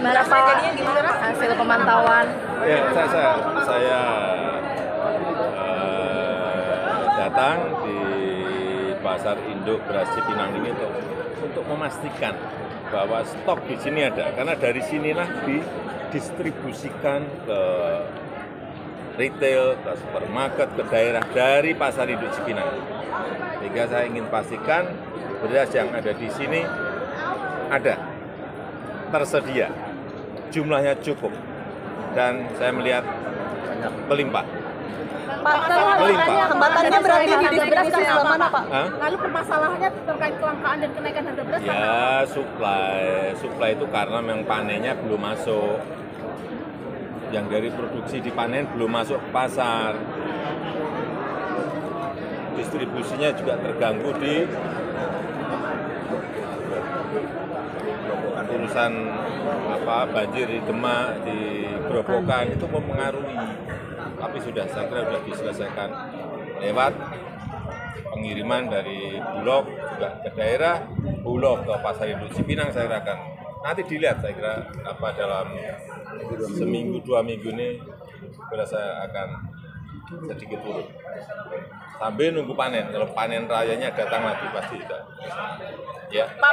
Gimana Pak hasil pemantauan? Ya, saya datang di Pasar Induk Beras Cipinang ini untuk memastikan bahwa stok di sini ada, karena dari sinilah didistribusikan ke retail, ke supermarket, ke daerah dari Pasar Induk Cipinang. Sehingga saya ingin pastikan beras yang ada di sini ada, tersedia, jumlahnya cukup, dan saya melihat melimpah. Pak, hambatannya berarti di distribusi sebelah mana, Pak? Lalu permasalahannya terkait kelangkaan dan kenaikan harga beras? Ya, suplai itu karena memang panennya belum masuk. Yang dari produksi dipanen belum masuk ke pasar. Distribusinya juga terganggu di urusan banjir di Demak, di Grobogan, itu mempengaruhi. Tapi saya kira sudah diselesaikan lewat pengiriman dari Bulog juga ke daerah, Bulog ke Pasar Induk Cipinang. Saya kira akan nanti dilihat, saya kira dalam seminggu 2 minggu ini beras saya akan sedikit turun. Sambil nunggu panen, kalau panen rayanya datang lagi pasti tidak. Ya.